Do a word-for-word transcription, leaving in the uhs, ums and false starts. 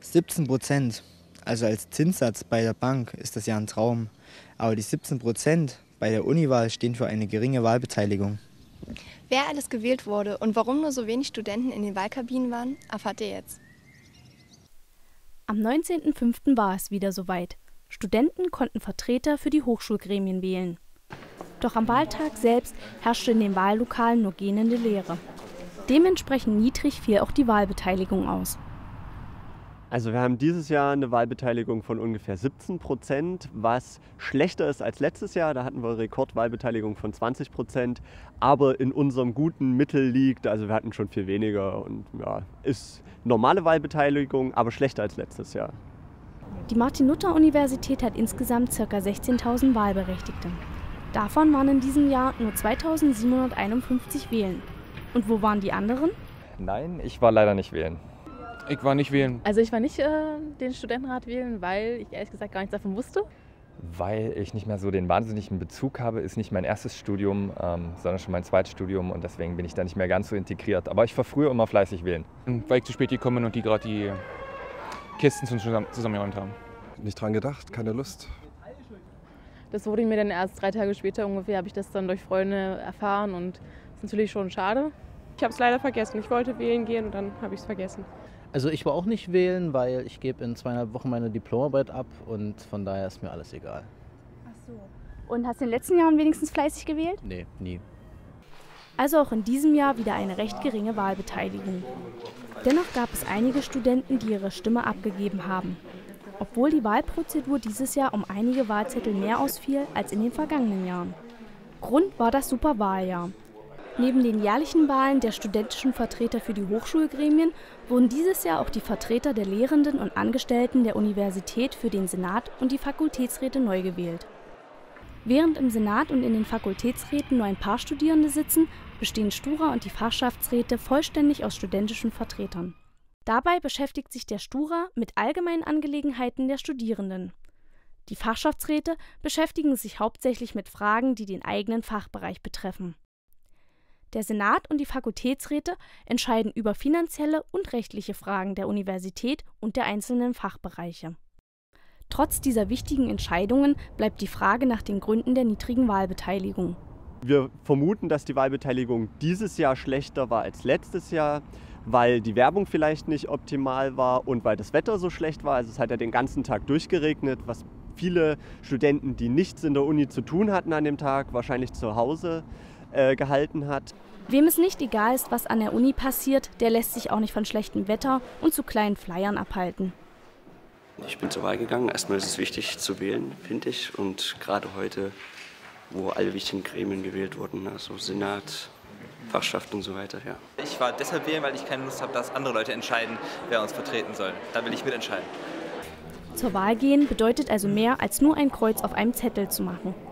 siebzehn Prozent. Also als Zinssatz bei der Bank ist das ja ein Traum. Aber die siebzehn Prozent bei der Uniwahl stehen für eine geringe Wahlbeteiligung. Wer alles gewählt wurde und warum nur so wenig Studenten in den Wahlkabinen waren, erfahrt ihr jetzt. Am neunzehnten fünften war es wieder soweit. Studenten konnten Vertreter für die Hochschulgremien wählen. Doch am Wahltag selbst herrschte in den Wahllokalen nur gähnende Leere. Dementsprechend niedrig fiel auch die Wahlbeteiligung aus. Also wir haben dieses Jahr eine Wahlbeteiligung von ungefähr siebzehn Prozent, was schlechter ist als letztes Jahr. Da hatten wir eine Rekordwahlbeteiligung von zwanzig Prozent, aber in unserem guten Mittel liegt. Also wir hatten schon viel weniger und ja, ist normale Wahlbeteiligung, aber schlechter als letztes Jahr. Die Martin-Luther-Universität hat insgesamt ca. sechzehntausend Wahlberechtigte. Davon waren in diesem Jahr nur zweitausendsiebenhunderteinundfünfzig wählen. Und wo waren die anderen? Nein, ich war leider nicht wählen. Ich war nicht wählen. Also ich war nicht äh, den Studentenrat wählen, weil ich ehrlich gesagt gar nichts davon wusste. Weil ich nicht mehr so den wahnsinnigen Bezug habe, ist nicht mein erstes Studium, ähm, sondern schon mein zweites Studium und deswegen bin ich da nicht mehr ganz so integriert. Aber ich war früher immer fleißig wählen. Weil ich zu spät gekommen bin und die gerade die Kisten zusammen, zusammengeräumt haben. Nicht dran gedacht, keine Lust. Das wurde mir dann erst drei Tage später ungefähr, habe ich das dann durch Freunde erfahren und das ist natürlich schon schade. Ich habe es leider vergessen. Ich wollte wählen gehen und dann habe ich es vergessen. Also ich war auch nicht wählen, weil ich gebe in zweieinhalb Wochen meine Diplomarbeit ab und von daher ist mir alles egal. Ach so. Und hast du in den letzten Jahren wenigstens fleißig gewählt? Nee, nie. Also auch in diesem Jahr wieder eine recht geringe Wahlbeteiligung. Dennoch gab es einige Studenten, die ihre Stimme abgegeben haben. Obwohl die Wahlprozedur dieses Jahr um einige Wahlzettel mehr ausfiel als in den vergangenen Jahren. Grund war das Superwahljahr. Neben den jährlichen Wahlen der studentischen Vertreter für die Hochschulgremien wurden dieses Jahr auch die Vertreter der Lehrenden und Angestellten der Universität für den Senat und die Fakultätsräte neu gewählt. Während im Senat und in den Fakultätsräten nur ein paar Studierende sitzen, bestehen Stura und die Fachschaftsräte vollständig aus studentischen Vertretern. Dabei beschäftigt sich der Stura mit allgemeinen Angelegenheiten der Studierenden. Die Fachschaftsräte beschäftigen sich hauptsächlich mit Fragen, die den eigenen Fachbereich betreffen. Der Senat und die Fakultätsräte entscheiden über finanzielle und rechtliche Fragen der Universität und der einzelnen Fachbereiche. Trotz dieser wichtigen Entscheidungen bleibt die Frage nach den Gründen der niedrigen Wahlbeteiligung. Wir vermuten, dass die Wahlbeteiligung dieses Jahr schlechter war als letztes Jahr, weil die Werbung vielleicht nicht optimal war und weil das Wetter so schlecht war. Also es hat ja den ganzen Tag durchgeregnet, was viele Studenten, die nichts in der Uni zu tun hatten an dem Tag, wahrscheinlich zu Hause äh, gehalten hat. Wem es nicht egal ist, was an der Uni passiert, der lässt sich auch nicht von schlechtem Wetter und zu kleinen Flyern abhalten. Ich bin zur Wahl gegangen. Erstmal ist es wichtig zu wählen, finde ich. Und gerade heute, wo alle wichtigen Gremien gewählt wurden, also Senat, Fachschaft und so weiter. Ja. Ich war deshalb wählen, weil ich keine Lust habe, dass andere Leute entscheiden, wer uns vertreten soll. Da will ich mitentscheiden. Zur Wahl gehen bedeutet also mehr, als nur ein Kreuz auf einem Zettel zu machen.